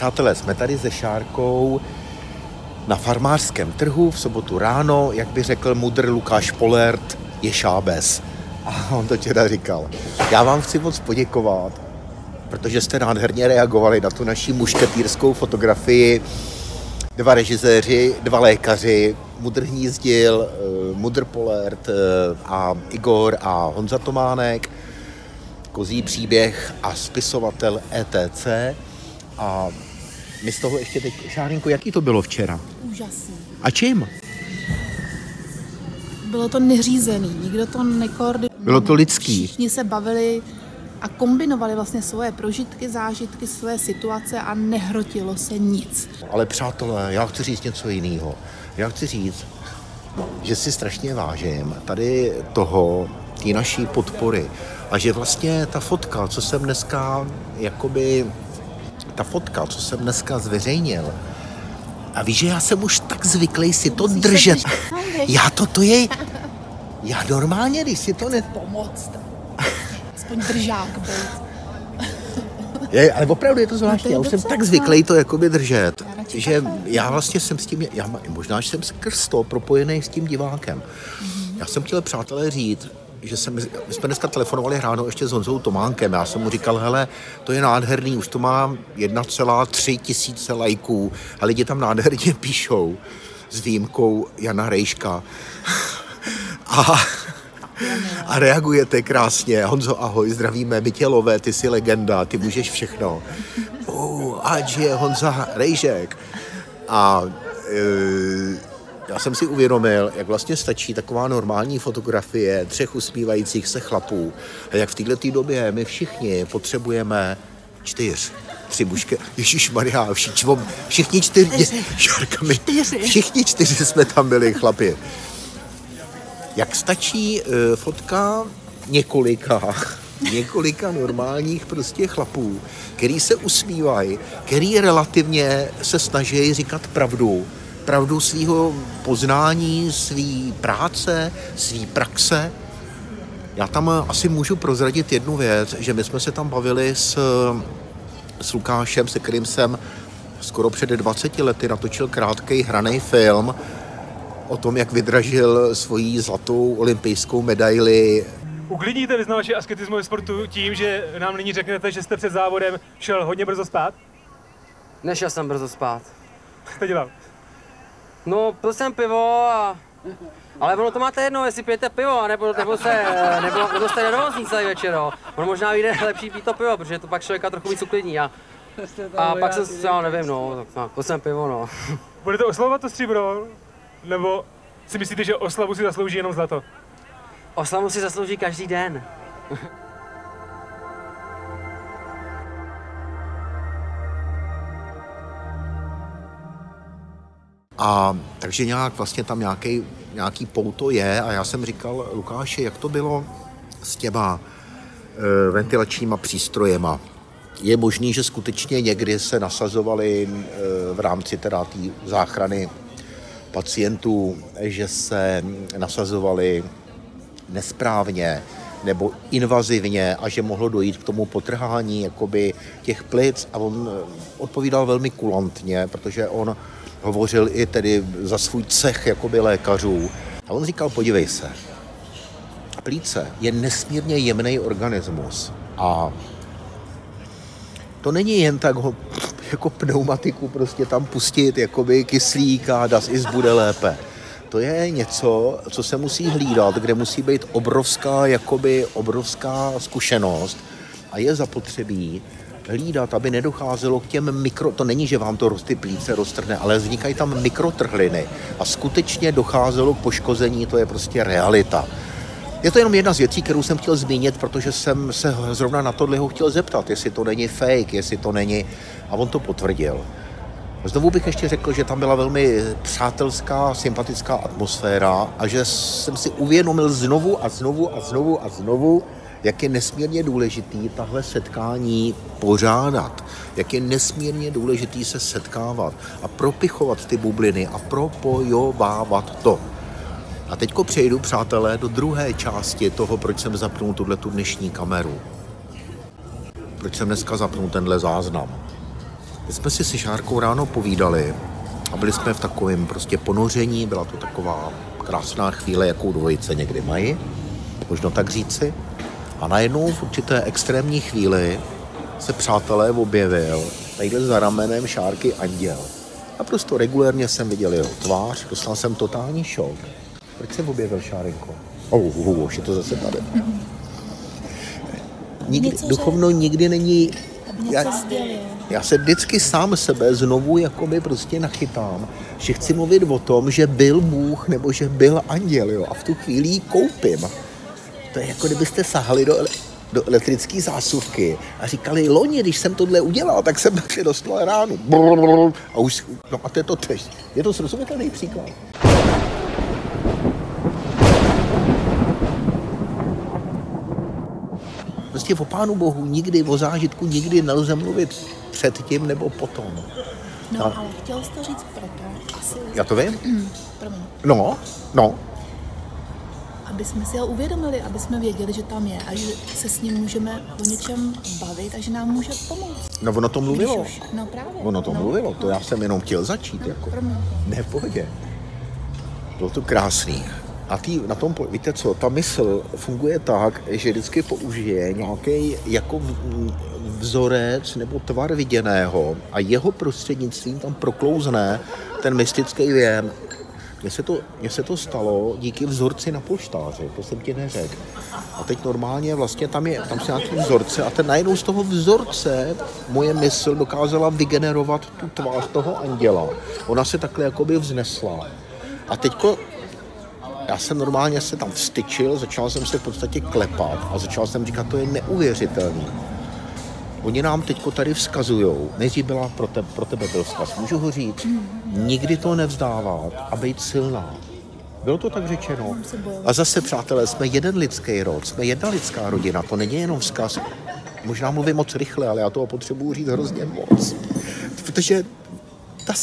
Přátelé, jsme tady se Šárkou na farmářském trhu v sobotu ráno, jak by řekl mudr Lukáš Polert, je šábes. A on to včera říkal. Já vám chci moc poděkovat, protože jste nádherně reagovali na tu naši mušketýrskou fotografii. 2 režiséři, 2 lékaři, Mudr Hnízdil, Mudr Polert a Igor a Honza Tománek, Kozí příběh a spisovatel ETC. A my z toho ještě teď, Šárínko, jaký to bylo včera? Úžasný. A čím? Bylo to neřízený, nikdo to nekoordinoval. Bylo to lidský. Všichni se bavili a kombinovali vlastně svoje prožitky, zážitky, své situace a nehrotilo se nic. Ale přátelé, já chci říct něco jiného. Já chci říct, že si strašně vážím tady toho, té naší podpory. A že vlastně ta fotka, co jsem dneska zveřejnil, a víš, že já jsem už tak zvyklý si to držet. Já normálně, když si to pomoct. Aspoň držák být. Ale opravdu je to zvláštní, já už jsem tak zvyklý to jakoby držet, že já vlastně jsem s tím, možná, že jsem skrz to propojený s tím divákem. Já jsem chtěl, přátelé, říct, že my jsme dneska telefonovali ráno ještě s Honzou Tománkem. Já jsem mu říkal, hele, to je nádherný, už to má 1,3 tisíce lajků a lidi tam nádherně píšou s výjimkou Jana Rejška. A reagujete krásně. Honzo, ahoj, zdravíme, my tě lové, ty jsi legenda, ty můžeš všechno. Ať je Honza Rejžek. A já jsem si uvědomil, jak vlastně stačí taková normální fotografie 3 usmívajících se chlapů. A jak v této době my všichni potřebujeme 3 bušky. Ježišmarja, všichni 4 šárkami. Všichni 4 jsme tam byli, chlapi. Jak stačí fotka několika normálních prostě chlapů, který se usmívají, který relativně se snaží říkat pravdu svýho poznání, svý práce, svý praxe. Já tam asi můžu prozradit jednu věc, že my jsme se tam bavili s Lukášem, se kterým jsem skoro před 20 lety natočil krátkej hranej film o tom, jak vydražil svoji zlatou olympijskou medaili. Uklidníte vyznavače asketismu ve sportu tím, že nám nyní řeknete, že jste před závodem šel hodně brzo spát? Nešel jsem brzo spát. Co jste dělal? No, pil jsem pivo ale ono to máte jedno, jestli pijete pivo, nebo jste nervózní celý večer, no. Ono možná vyjde lepší pít to pivo, protože to pak člověka trochu víc uklidní. A pak jsem, já nevím, no, pil jsem pivo, no. Budete oslavovat to stříbro? Nebo si myslíte, že oslavu si zaslouží jenom zlato? Oslavu si zaslouží každý den. A takže nějak vlastně tam nějaký pouto je a já jsem říkal Lukáši, jak to bylo s těma ventilačníma přístrojema. Je možný, že skutečně někdy se nasazovali v rámci teda té záchrany pacientů, že se nasazovali nesprávně nebo invazivně a že mohlo dojít k tomu potrhání jakoby těch plic a on odpovídal velmi kulantně, protože on hovořil i tedy za svůj cech jakoby lékařů. A on říkal, podívej se, plíce je nesmírně jemný organismus a to není jen tak ho jako pneumatiku prostě tam pustit jakoby kyslík a das is bude lépe. To je něco, co se musí hlídat, kde musí být obrovská zkušenost a je zapotřebí hlídat, aby nedocházelo k těm to není, že vám to ty plíce roztrhne, ale vznikají tam mikrotrhliny a skutečně docházelo k poškození, to je prostě realita. Je to jenom jedna z věcí, kterou jsem chtěl zmínit, protože jsem se zrovna na tohle chtěl zeptat, jestli to není fake, jestli to není, a on to potvrdil. Znovu bych ještě řekl, že tam byla velmi přátelská, sympatická atmosféra a že jsem si uvědomil znovu, jak je nesmírně důležitý tahle setkání pořádat, jak je nesmírně důležitý se setkávat a propichovat ty bubliny a propojovávat to. A teďko přejdu, přátelé, do druhé části toho, proč jsem zapnul tu dnešní kameru. Proč jsem dneska zapnul tenhle záznam. My jsme si se Šárkou ráno povídali a byli jsme v takovém prostě ponoření, byla to taková krásná chvíle, jakou dvojice někdy mají, možno tak říci. A najednou v určité extrémní chvíli se přátelé objevil tadyhle za ramenem Šárky anděl. A prostě regulérně jsem viděl jeho tvář, dostal jsem totální šok. Proč se objevil, Šárinko? Už je to zase tady. Duchovno nikdy není... Já se vždycky sám sebe znovu jakoby prostě nachytám, že chci mluvit o tom, že byl Bůh nebo že byl anděl, jo, a v tu chvíli ji koupím. To je jako kdybyste sahali do elektrické zásuvky a říkali, loni, když jsem tohle udělal, tak jsem taky dostal ránu. A už, no a to je to tež. Je to srozumitelný příklad. Prostě o Pánu Bohu nikdy, o zážitku nikdy nelze mluvit předtím nebo potom. No, ale chtěl jsi to říct proto, asi... Já to vím? Promiň. No. Aby jsme si ho uvědomili, aby jsme věděli, že tam je a že se s ním můžeme o něčem bavit a že nám může pomoct. No ono to mluvilo. No právě. Ono to mluvilo, to já jsem jenom chtěl začít. Jako. Ne, v pohodě. Bylo to krásný. A na tom, víte co, ta mysl funguje tak, že vždycky použije nějaký jako vzorec nebo tvar viděného a jeho prostřednictvím tam proklouzne ten mystický věm. Mně se to stalo díky vzorci na polštáři, to jsem ti neřekl. A teď normálně vlastně tam jsou nějaký vzorce a najednou z toho vzorce moje mysl dokázala vygenerovat tu tvář toho anděla. Ona se takhle jakoby vznesla. A teďko já jsem normálně se tam vstyčil, začal jsem se v podstatě klepat a začal jsem říkat, to je neuvěřitelný. Oni nám teďko tady vzkazujou, nejdřív byla pro tebe byl vzkaz, můžu ho říct, nikdy to nevzdávat a být silná. Bylo to tak řečeno. A zase, přátelé, jsme jeden lidský rod, jsme jedna lidská rodina, to není jenom vzkaz. Možná mluvím moc rychle, ale já toho potřebuji říct hrozně moc. Protože ta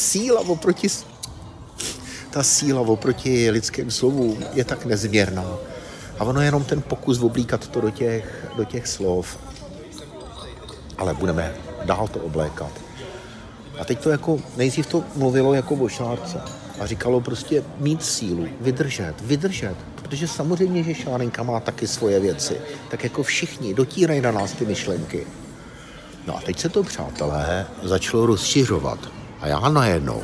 síla oproti lidským slovům je tak nezměrná. A ono je jenom ten pokus oblíkat to do těch slov. Ale budeme dál to oblékat. A teď to jako, nejdřív to mluvilo jako o Šárce. A říkalo prostě mít sílu, vydržet. Protože samozřejmě, že Šárenka má taky svoje věci. Tak jako všichni dotírají na nás ty myšlenky. No a teď se to, přátelé, začalo rozšiřovat. A já najednou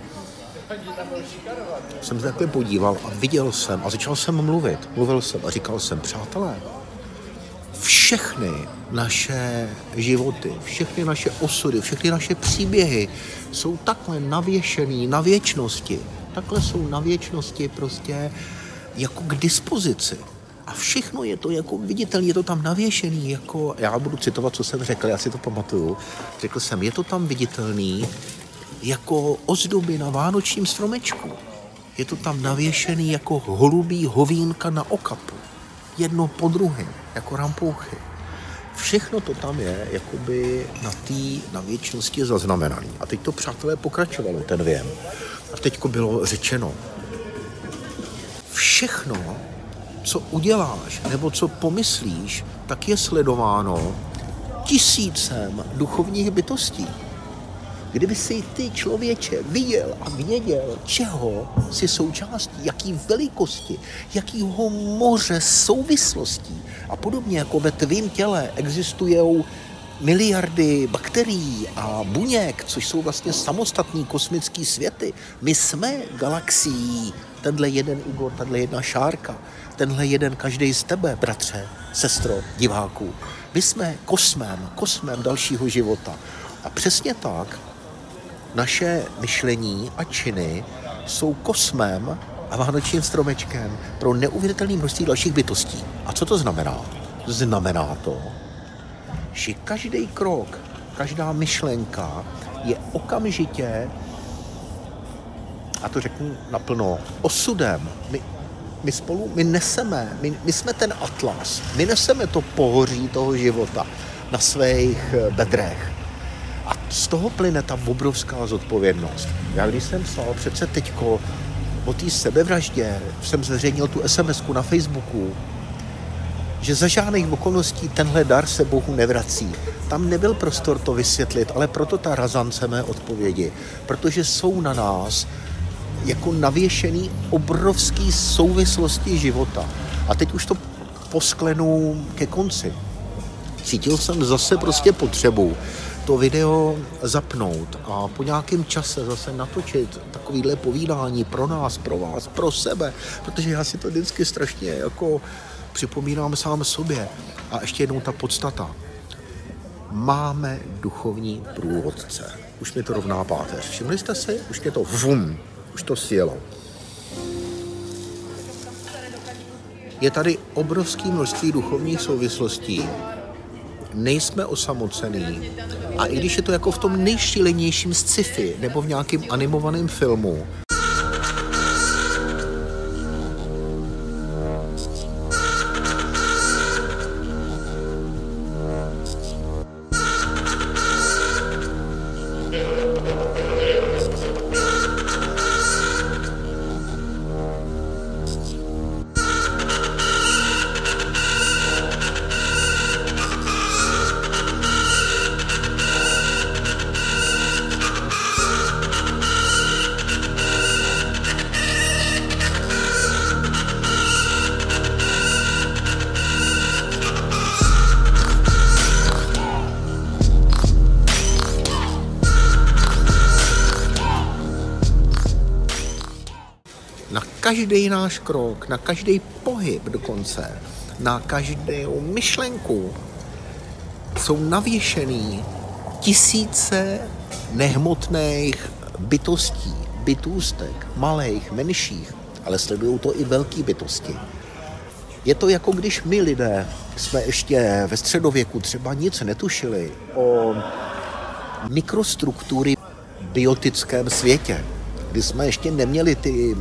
jsem se takhle podíval a viděl jsem a začal jsem mluvit. Mluvil jsem a říkal jsem, přátelé, všechny naše životy, všechny naše osudy, všechny naše příběhy jsou takhle navěšený na věčnosti. Takhle jsou na věčnosti prostě jako k dispozici. A všechno je to jako viditelné, je to tam navěšený, jako, já budu citovat, co jsem řekl, já si to pamatuju. Řekl jsem, je to tam viditelný jako ozdoby na vánočním stromečku. Je to tam navěšený jako holubí hovínka na okapu. Jedno po druhém, jako rampouchy. Všechno to tam je jakoby na věčnosti zaznamenaný. A teď to, přátelé, pokračovalo, ten věm. A teďko bylo řečeno, všechno, co uděláš nebo co pomyslíš, tak je sledováno 1000 duchovních bytostí. Kdyby si ty, člověče, viděl a věděl, čeho jsi součástí, jaký velikosti, jakýho moře souvislostí a podobně jako ve tvým těle existují miliardy bakterií a buněk, což jsou vlastně samostatný kosmický světy. My jsme galaxií, tenhle jeden Igor, tenhle jedna Šárka, tenhle jeden každej z tebe, bratře, sestro, diváků. My jsme kosmem dalšího života. A přesně tak naše myšlení a činy jsou kosmem a vánočním stromečkem pro neuvěřitelné množství dalších bytostí. A co to znamená? Znamená to, že každý krok, každá myšlenka je okamžitě, a to řeknu naplno, osudem. My neseme, my jsme ten atlas, my neseme to pohoří toho života na svých bedrech. A z toho plyne ta obrovská zodpovědnost. Já když jsem psal přece teďko o té sebevraždě, jsem zveřejnil tu SMS-ku na Facebooku, že za žádných okolností tenhle dar se Bohu nevrací. tam nebyl prostor to vysvětlit, ale proto ta razance mé odpovědi, protože jsou na nás jako navěšený obrovský souvislosti života. A teď už to posklenu ke konci. Cítil jsem zase prostě potřebu to video zapnout a po nějakém čase zase natočit takovýhle povídání pro nás, pro vás, pro sebe, protože já si to vždycky strašně jako připomínám sám sobě. A ještě jednou ta podstata. Máme duchovní průvodce. Už mi to rovná páteř. Všimli jste si? Už mě to už to sjelo. Je tady obrovské množství duchovních souvislostí. Nejsme osamocení. A i když je to jako v tom nejšílenějším sci-fi nebo v nějakém animovaném filmu, každý náš krok, na každý pohyb dokonce, na každou myšlenku jsou navěšený tisíce nehmotných bytostí, bytůstek, malých, menších, ale sledují to i velké bytosti. Je to jako když my lidé jsme ještě ve středověku třeba nic netušili o mikrostruktury v biotickém světě, kdy jsme ještě neměli ty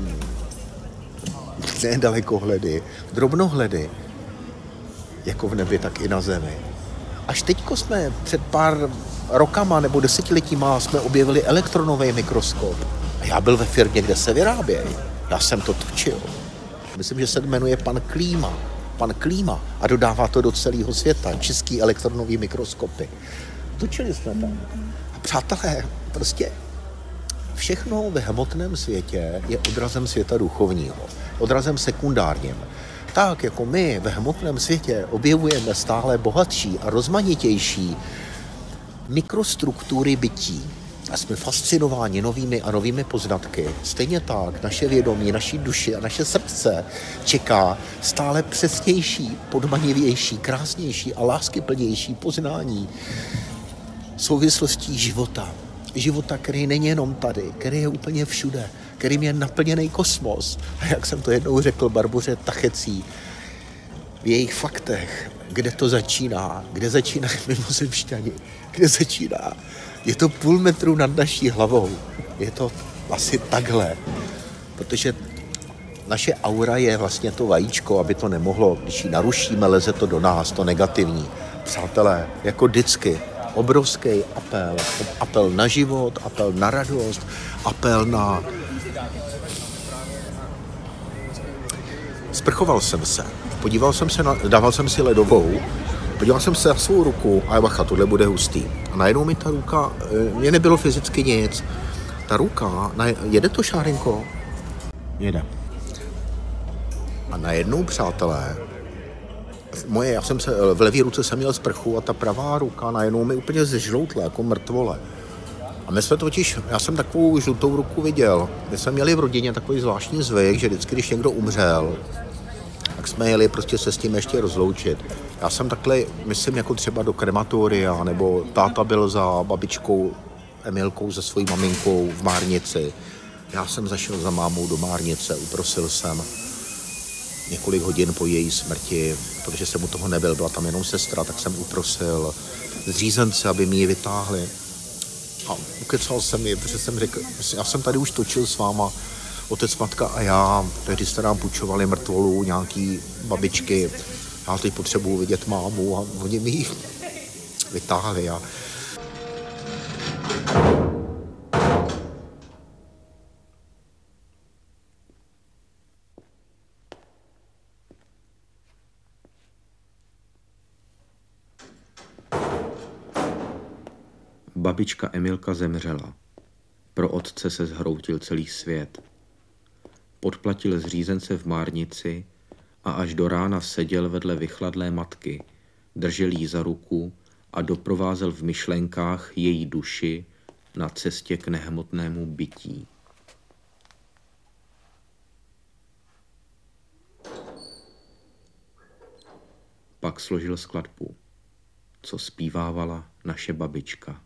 dalekohledy, drobnohledy, jako v nebi, tak i na zemi. Až teďko jsme před pár rokama nebo desetiletíma jsme objevili elektronový mikroskop. A já byl ve firmě, kde se vyrábějí. Já jsem to točil. Myslím, že se jmenuje pan Klíma a dodává to do celého světa. Český elektronový mikroskopy. Točili jsme tam. A přátelé, prostě všechno ve hmotném světě je odrazem světa duchovního. Odrazem sekundárním. Tak jako my ve hmotném světě objevujeme stále bohatší a rozmanitější mikrostruktury bytí a jsme fascinováni novými a novými poznatky, stejně tak naše vědomí, naší duši a naše srdce čeká stále přesnější, podmanivější, krásnější a láskyplnější poznání souvislostí života. Života, který není jenom tady, který je úplně všude, kterým je naplněný kosmos. A jak jsem to jednou řekl Barboře Tachecí, v jejich faktech, kde to začíná, kde začínají mimozemšťani, kde začíná. Je to půl metru nad naší hlavou. Je to asi takhle. Protože naše aura je vlastně to vajíčko, aby to nemohlo, když ji narušíme, leze to do nás, to negativní. Přátelé, jako vždycky, obrovský apel na život, apel na radost, apel na... Sprchoval jsem se, podíval jsem se dával jsem si ledovou, podíval jsem se na svou ruku a bacha, tohle bude hustý. A najednou mi ta ruka, mě nebylo fyzicky nic, ta ruka, jede to, Šárinko? Jede. A najednou, přátelé, já jsem se, v levé ruce jsem měl sprchu a ta pravá ruka najednou mi úplně zežloutla, jako mrtvole. A my jsme totiž, já jsem takovou žlutou ruku viděl. My jsme měli v rodině takový zvláštní zvyk, že vždycky, když někdo umřel, tak jsme jeli prostě se s tím ještě rozloučit. Já jsem takhle, myslím, jako třeba do krematoria, nebo táta byl za babičkou Emilkou, za svojí maminkou v Márnici. Já jsem zašel za mámou do Márnice, uprosil jsem několik hodin po její smrti, protože jsem u toho nebyl, byla tam jenom sestra, tak jsem uprosil zřízence, aby mi ji vytáhli. A ukecal jsem ji, protože jsem řekl, já jsem tady už točil s váma, otec, matka a já, tehdy jste nám půjčovali mrtvolu, nějaký babičky, já teď potřebuji vidět mámu a oni mi ji vytáhli. babička Emilka zemřela. Pro otce se zhroutil celý svět. Podplatil zřízence v Márnici a až do rána seděl vedle vychladlé matky, držel jí za ruku a doprovázel v myšlenkách její duši na cestě k nehmotnému bytí. Pak složil skladbu, co zpívávala naše babička.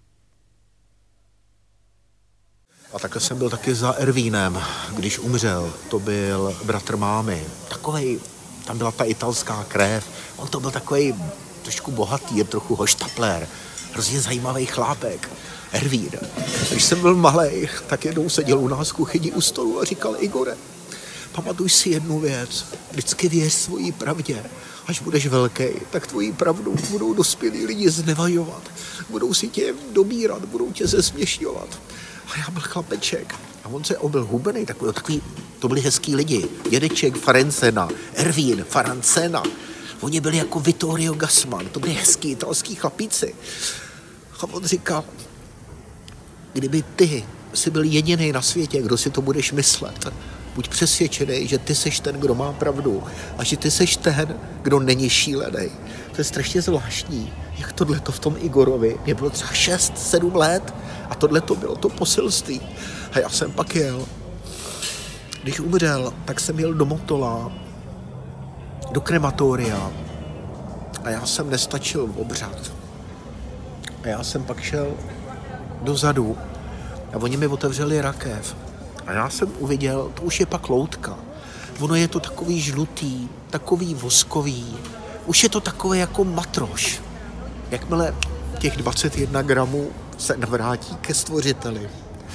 A takhle jsem byl taky za Ervínem, když umřel. To byl bratr mámy. Takovej, tam byla ta italská krev. On to byl takovej trošku bohatý, trochu hoštapler. Hrozně zajímavý chlápek. Ervín. Když jsem byl malej, tak jednou seděl u nás v kuchyni u stolu a říkal: Igore, pamatuj si jednu věc. Vždycky věř svojí pravdě. Až budeš velký, tak tvojí pravdu budou dospělí lidi znevažovat. Budou si tě dobírat, budou tě zesměšňovat. A já byl chlapeček. A on se byl hubený, takový, to byli hezký lidi. Dědeček Farancena, Ervín Farancena. Oni byli jako Vittorio Gassman, to byli hezký italský chlapíci. A on říkal: kdyby ty jsi byl jediný na světě, kdo si to budeš myslet, buď přesvědčený, že ty seš ten, kdo má pravdu a že ty seš ten, kdo není šílený. To je strašně zvláštní, jak tohleto v tom Igorovi. Mě bylo třeba 6-7 let a tohleto bylo to poselství. A já jsem pak jel. Když umřel, tak jsem jel do Motola, do krematoria a já jsem nestačil v obřad. A já jsem pak šel dozadu a oni mi otevřeli rakev. A já jsem uviděl, to už je pak loutka. Ono je to takový žlutý, takový voskový. Už je to takové jako matroš. Jakmile těch 21 gramů se navrátí ke stvořiteli.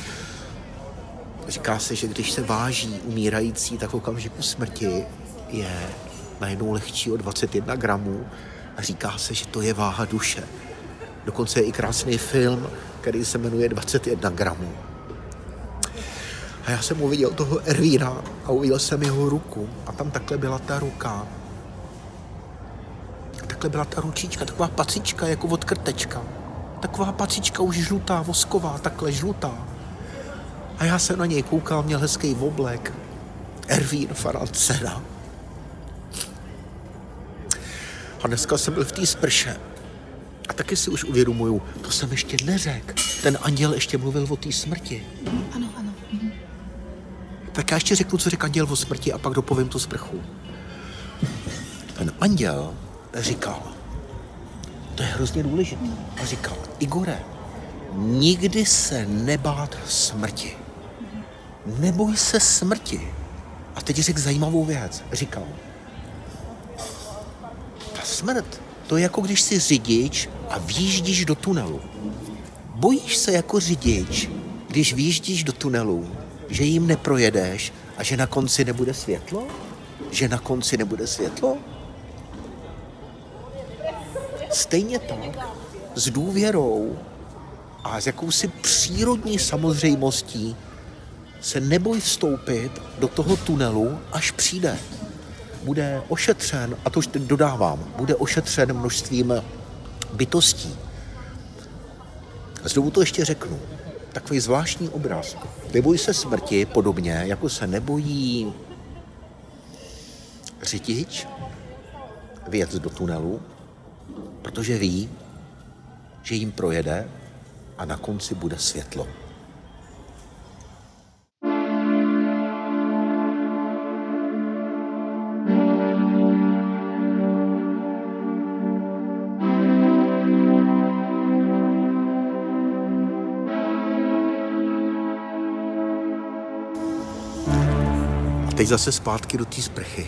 Říká se, že když se váží umírající, tak v okamžiku smrti je najednou lehčí o 21 gramů. A říká se, že to je váha duše. Dokonce je i krásný film, který se jmenuje 21 gramů. A já jsem uviděl toho Ervína a uviděl jsem jeho ruku. A tam takhle byla ta ruka. A takhle byla ta ručička, taková pacička jako od krtečka. Taková pacička už žlutá, vosková, takhle žlutá. A já jsem na něj koukal, měl hezký oblek. Ervín Farancena. A dneska jsem byl v té sprše. A taky si už uvědomuju, to jsem ještě neřekl. Ten anděl ještě mluvil o té smrti. Ano, ano. Tak já ještě řeknu, co řekl anděl o smrti a pak dopovím tu sprchu. Ten anděl říkal, to je hrozně důležité, a říkal: Igore, nikdy se nebát smrti. Neboj se smrti. A teď řekl zajímavou věc. Říkal: ta smrt, to je jako když jsi řidič a vjíždíš do tunelu. Bojíš se jako řidič, když vjíždíš do tunelu, že jim neprojedeš a že na konci nebude světlo? Že na konci nebude světlo? Stejně tak s důvěrou a s jakousi přírodní samozřejmostí se neboj vstoupit do toho tunelu, až přijde. Bude ošetřen, a to už dodávám, bude ošetřen množstvím bytostí. Znovu to ještě řeknu. Takový zvláštní obraz. Neboj se smrti, podobně jako se nebojí řidič vjet do tunelu, protože ví, že jim projede a na konci bude světlo. Teď zase zpátky do té sprchy.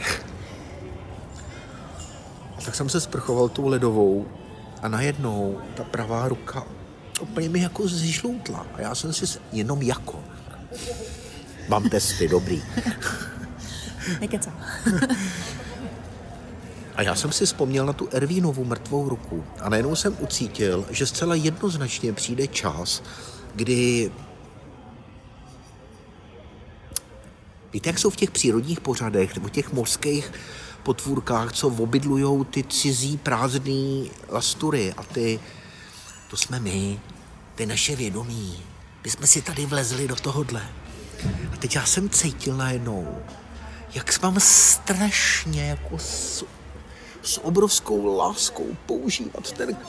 A tak jsem se sprchoval tou ledovou a najednou ta pravá ruka úplně mi jako zžloutla. A já jsem si jenom jako. Mám testy, dobrý. Nekecá. A já jsem si vzpomněl na tu Ervínovu mrtvou ruku a najednou jsem ucítil, že zcela jednoznačně přijde čas, kdy... Víte, jak jsou v těch přírodních pořadech nebo těch mořských potvůrkách, co obydlujou ty cizí prázdný lastury a ty, to jsme my. to je naše vědomí. My jsme si tady vlezli do tohodle. A teď já jsem cítil najednou, jak mám strašně jako s obrovskou láskou používat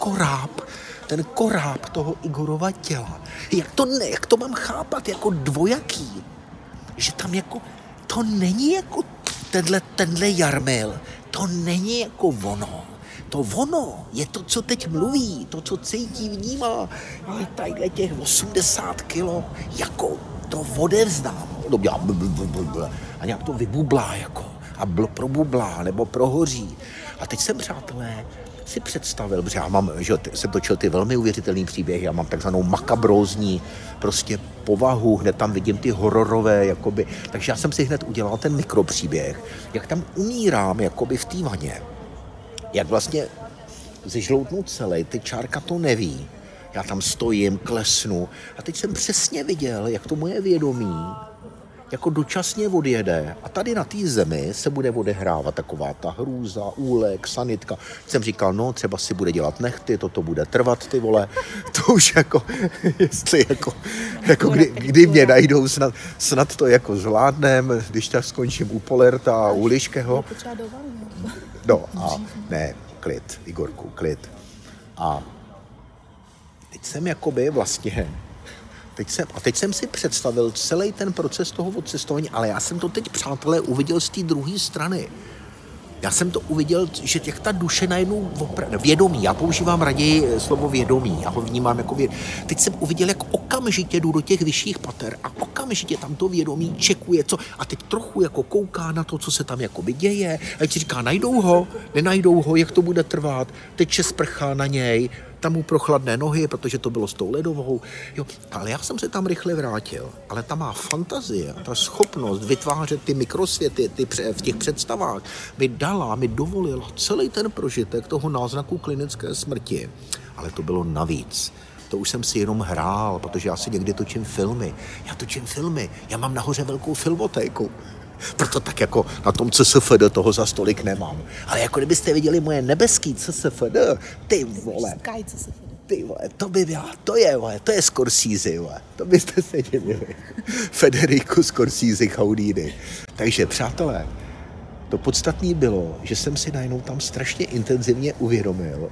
ten koráb toho Igorova těla. Jak to mám chápat jako dvojaký? Že tam jako, to není jako tenhle Jarmil, to není jako ono. To ono je to, co teď mluví, to, co cítí, vnímá. Ale tadyhle těch 80 kilo, jako to odevzdám. A nějak to vybublá jako. A probublá, nebo prohoří. A teď jsem, přátelé, si představil, protože já mám, že jsem točil ty velmi uvěřitelný příběhy, já mám takzvanou makabrózní prostě povahu, hned tam vidím ty hororové, jakoby, takže já jsem si hned udělal ten mikropříběh, jak tam umírám, jakoby v té vaně, jak vlastně zežloutnu celý, ty Čárka to neví, já tam stojím, klesnu a teď jsem přesně viděl, jak to moje vědomí jako dočasně odjede a tady na té zemi se bude odehrávat taková ta hrůza, úlek, sanitka. Jsem říkal, no třeba si bude dělat nechty, toto bude trvat, ty vole, to už jako, jestli jako kdy mě najdou, snad to jako zvládnem, když tak skončím u Polerta a u Liškého. No a ne, klid, Igorku, klid. A teď jsem jakoby vlastně Teď jsem si představil celý ten proces toho odcestování, ale já jsem to teď, přátelé, uviděl z té druhé strany. Já jsem to uviděl, že jak ta duše najednou vědomí, já používám raději slovo vědomí, já ho vnímám jako Teď jsem uviděl, jak okamžitě jdu do těch vyšších pater a okamžitě tam to vědomí čekuje, co a teď trochu jako kouká na to, co se tam jakoby děje a ti říká, najdou ho, nenajdou ho, jak to bude trvat, teče sprcha na něj, tam mu prochladné nohy, protože to bylo s tou ledovou. Jo, ale já jsem se tam rychle vrátil. Ale ta má fantazie, ta schopnost vytvářet ty mikrosvěty v těch představách mi dovolila celý ten prožitek toho náznaku klinické smrti. Ale to bylo navíc. To už jsem si jenom hrál, protože já si někdy točím filmy. Já mám nahoře velkou filmotéku. Proto tak jako na tom CSFD toho za stolik nemám. Ale jako kdybyste viděli moje nebeský CSFD, ty vole, to je Scorsese, vole. To byste se dělili. Federico Scorsese Houdini. Takže, přátelé, to podstatné bylo, že jsem si najednou tam strašně intenzivně uvědomil,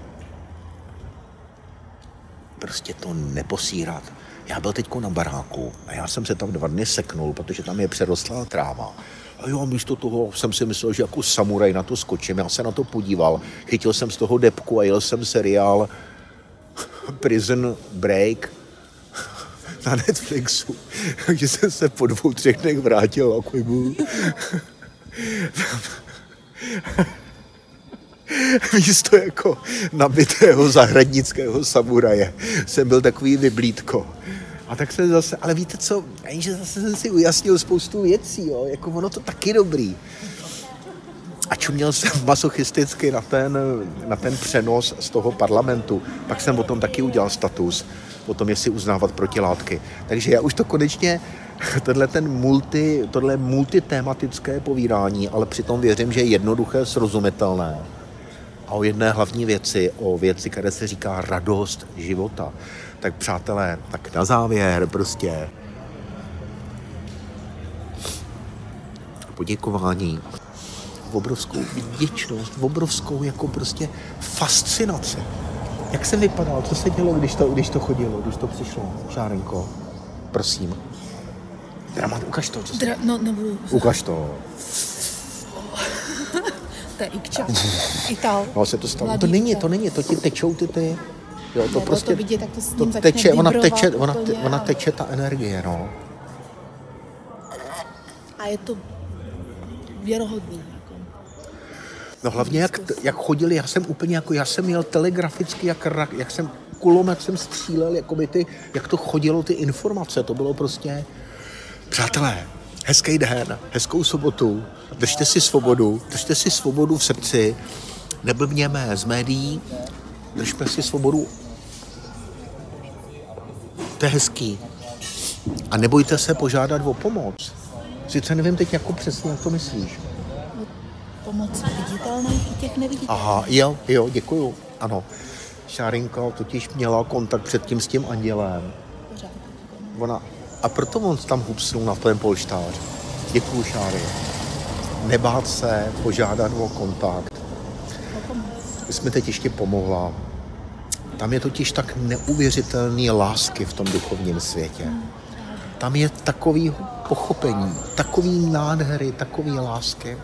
prostě to neposírat. Já byl teďko na baráku a já jsem se tam 2 dny seknul, protože tam je přerostlá tráva. A jo, místo toho jsem si myslel, že jako samuraj na to skočím. Já se na to podíval, chytil jsem z toho depku a jel jsem seriál Prison Break na Netflixu. Takže jsem se po 2-3 dnech vrátil a místo jako nabitého zahradnického samuraje jsem byl takový vyblídko. A tak jsem zase, ale víte co, že zase jsem si ujasnil spoustu věcí, jo, jako ono to taky dobrý. A čuměl jsem masochisticky na ten přenos z toho parlamentu. Pak jsem o tom taky udělal status, o tom, jestli uznávat protilátky. Takže já už to konečně, tohle multitématické povídání, ale přitom věřím, že je jednoduché, srozumitelné. A o jedné hlavní věci, o věci, které se říká radost života. Tak přátelé, tak na závěr prostě poděkování, obrovskou vděčnost, obrovskou jako prostě fascinaci. Jak jsem vypadal, co se dělo, když to chodilo, když to přišlo, Šárenko? Prosím. Dramat, ukaž to, co se... nebudu. Ukaž to. To je Ikča. Ital. No, se to stalo. To není, to ti tečou ty. Jo, to prostě... To vidět, tak to s ním to teče, vibrovat, ona teče ta energie, no. A je to věrohodný. Jako. No hlavně, jak chodili, já jsem jel telegraficky, jak jsem kulomet jsem střílel, jak to chodilo ty informace, to bylo prostě... Přátelé, hezký den, hezkou sobotu, držte si svobodu v srdci, neblbněme z médií, držme si svobodu. To je hezký. A nebojte se požádat o pomoc. Sice nevím teď jako přesně, jak to myslíš. Pomoc viditelných i těch neviditelných. Aha, jo, děkuju, ano. Šárinka totiž měla kontakt předtím s tím andělem. A proto on tam hupsnul na ten polštář. Děkuju, Šáry. Nebát se požádat o kontakt. Jsi mi teď ještě pomohla. Tam je totiž tak neuvěřitelný lásky v tom duchovním světě. Tam je takový pochopení, takový nádhery, takový lásky.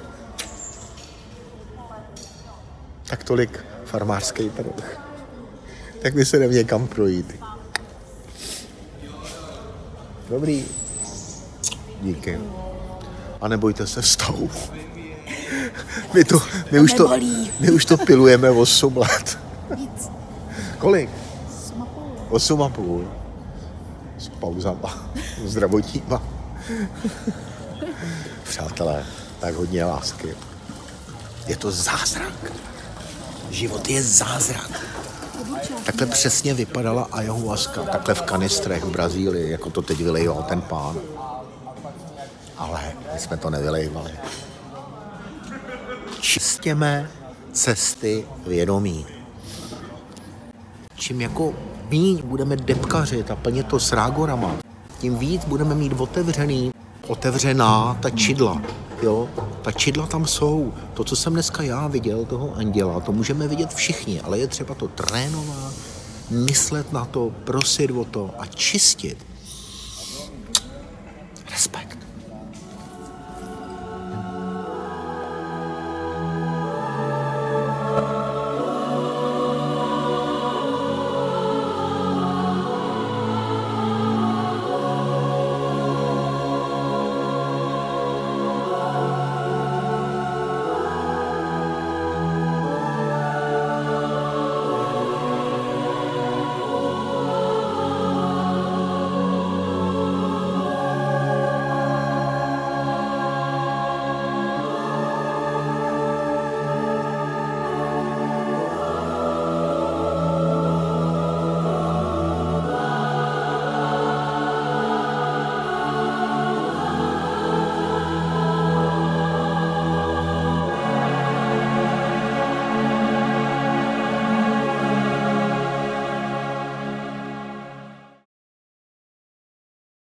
Tak tolik farmářský trh. Tak my se jdeme někam projít. Dobrý. Díky. A nebojte se vstavu. My už to pilujeme 8 let. Víc. Kolik? 8,5. 8,5. S pauzama. Zdravotníma. Přátelé, tak hodně lásky. Je to zázrak. Život je zázrak. Takhle přesně vypadala ayahuasca, takhle v kanistrech v Brazílii, jako to teď vylejval ten pán. Ale my jsme to nevylejvali. Čistěme cesty vědomí. Čím jako míň budeme depkařit a plnit to s rágorama, tím víc budeme mít otevřená ta čidla. Jo? Ta čidla tam jsou. To, co jsem dneska já viděl, toho anděla, to můžeme vidět všichni, ale je třeba to trénovat, myslet na to, prosit o to a čistit.